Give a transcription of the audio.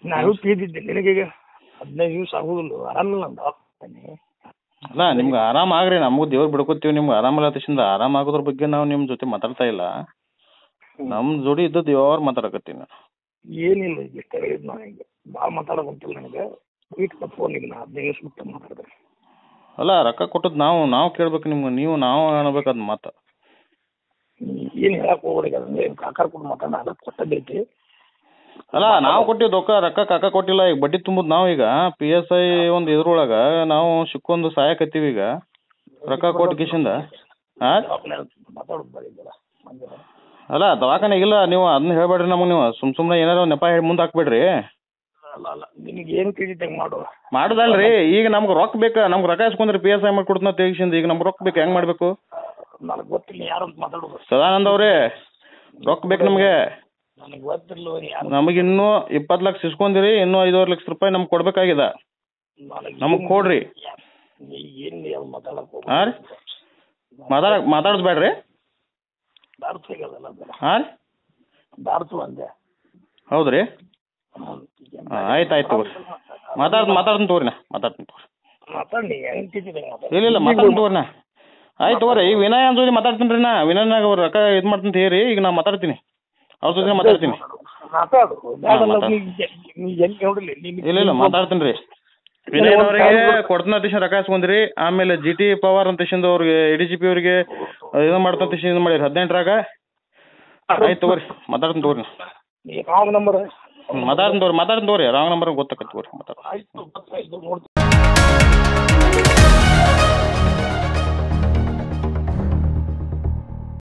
ನಾನು ಕೇಳಿದ್ದೆ ನಿನಗೀಗ 15 ದಿವಸ ಆಗುದಿಲ್ಲ ಆರಾಮಿಲ್ಲ ಅಂತ ಅಲ್ಲ ನಿಮ್ಗೆ ಆರಾಮ ಆಗ್ರಿ, ನಮಗೂ ದೇವ್ರು ಬಿಡ್ಕೋತೀವಿ. ನಿಮ್ಗೆ ಆರಾಮಿಲ್ಲ ತಕ್ಷಣ ಆರಾಮ ಆಗೋದ್ರ ಬಗ್ಗೆ ನಾವು ನಿಮ್ಮ ಜೊತೆ ಮಾತಾಡ್ತಾ ಇಲ್ಲ. ನಮ್ಮ ಜೋಡಿ ಇದ್ದದ್ದು ಯಾರು ಮಾತಾಡಕತ್ತೀನಿ. ಏನಿಲ್ಲ ಈಗ ಇಷ್ಟ ಹೇಳಿದ್ ನಾನು ಈಗ ಭಾಳ ಮಾತಾಡೋದಂತಿಲ್ಲ ನನಗೆ. ಸ್ವೀಟ್ ಫೋನಿಗೆ ನಾ 15 ದಿವಸ ಬಿಟ್ಟು ಮಾತಾಡಿದ್ರೆ ಅಲ್ಲ ರೊಕ್ಕ ಕೊಟ್ಟದ್ದು ನಾವು ಕೇಳ್ಬೇಕು ನಿಮ್ಗೆ, ನಾವು ಅನ್ಬೇಕು ಅದ್ ಮಾತು. ಏನು ಹೇಳಕ್ ಹೋಗ್ಬೇಡಿ, ಅದನ್ನ ಕಾಕಾರ ಕೊಟ್ಟು ಮಾತಾಡ ಅದಕ್ಕೆ ಕೊಟ್ಟದ್ದೈತಿ. ಅಲ್ಲ ನಾವು ಕೊಟ್ಟಿದ್ದು ರೊಕ್ಕ ಕಾಕ ಕೊಟ್ಟಿಲ್ಲ. ಈಗ ಬಡ್ಡಿ ತುಂಬುದು ನಾವು. ಈಗ PSI ಒಂದು ಇದ್ರೊಳಗ ನಾವು ಸಿಕ್ಕೊಂದು ಸಹಾಯಕತ್ತೀವಿ. ಈಗ ರೊಕ್ಕ ಕೊಟ್ಟು ಕಿಶಿಂದ ಮಾತಾಡೋದು ಬರೀಲ್ಲ. ಅಲ್ಲ ದವಾಖಾನೆ ಇಲ್ಲ, ನೀವು ಅದನ್ನ ಹೇಳ್ಬೇಡ್ರಿ ನಮಗೆ. ನೀವು ಸುಮ್ಮನೆ ಏನಾರ ನೆಪ ಹೇಳಿ ಮುಂದೆ ಹಾಕ್ಬೇಡ್ರಿ. ಅಲ್ಲ ನಿನಗೆ ಏನು ತಿಳಿದಂಗೆ ಮಾಡುದಲ್ರಿ. ಈಗ ನಮ್ಗೆ ರೊಕ್ಕ ಬೇಕಾ? ನಮ್ಗೆ ರೊಕ್ಕ ಇಸ್ಕೊಂಡ್ರಿ PSI ಮಾಡಿ ಕೊಡ್ತಾನ ತೆಗಿಸಿಂದ. ಈಗ ನಮ್ಗೆ ರೊಕ್ಕ ಬೇಕು, ಹೆಂಗ್ ಮಾಡ್ಬೇಕು? ನನಗೆ ಗೊತ್ತಿಲ್ಲ ಯಾರು ಅಂತ ಮಾತಾಡೋದು. ಸದಾನಂದ ಅವ್ರಿ ರೊಕ್ಕ ಬೇಕು ನಮ್ಗೆ. ನನಗೆ ಗೊತ್ತಿಲ್ಲ ಯಾರು. ನಮಗೆ ಇನ್ನೂ 20 ಲಕ್ಷ ಇಸ್ಕೊಂಡಿರಿ, ಇನ್ನೂ 5 ಲಕ್ಷ ರೂಪಾಯಿ ನಮ್ಗೆ ಕೊಡ್ಬೇಕಾಗಿದೆ. ನಮಗ್ ಕೊಡ್ರಿ. ಏನು ಮಾತಾಡಕ್ ಹಾ ರೀ, ಮಾತಾಡೋದು ಬೇಡ್ರಿ. ಹಾ ರೀ, ಹೌದ್ರಿ. ಆಯ್ತು ತಗೋರಿ. ಮಾತಾಡ್ತೀನಿ ತಗೋರಿ. ಇಲ್ಲ ಮಾತಾಡ್ತೀನಿ ತಗೋರಿ. ಆಯ್ತು ತಗೋರಿ. ಈಗ ವಿನಯ್ ಜೊತೆ ಮಾತಾಡ್ತೀನಿ ರೀ. ವಿನಯ್ನಾಗ ಅವ್ರ ರೊಕ್ಕ ಇದು ಮಾಡ್ತೀನಿ ಹೇಳಿ. ಈಗ ನಾ ಮಾತಾಡ್ತೀನಿ, ಅವ್ರ ಜೊತೆ ಮಾತಾಡ್ತೀನಿ. ಇಲ್ಲ ಮಾತಾಡ್ತೀನಿ ರೀ. ವಿನಯ್ ಅವರಿಗೆ ಕೊಡ್ತಾನ ತಕ್ಷಣ ರೊಕ್ಕ ಇಸ್ಕೊಂಡ್ರಿ. ಆಮೇಲೆ GT ಪವಾರ್ ಅಂತ ಅವ್ರಿಗೆ ADGP ಅವ್ರಿಗೆ ಇದು ಮಾಡ್ತಾನ ಇದು ಮಾಡಿರಿ 18ರಾಗ. ಆಯ್ತು ತಗೋರಿ, ಮಾತಾಡ್ತೀನಿ ತಗೋರಿ. ರಾಂಗ್ ನಂಬರ್ ಮಾತಾಡ್ತೀನಿ ತಗೋರಿ. ರಾಂಗ್ ನಂಬರ್ ಗೊತ್ತಾಕತ್ತಿ ತಗೋರಿ. ಮಾತಾಡ್ತೀನಿ.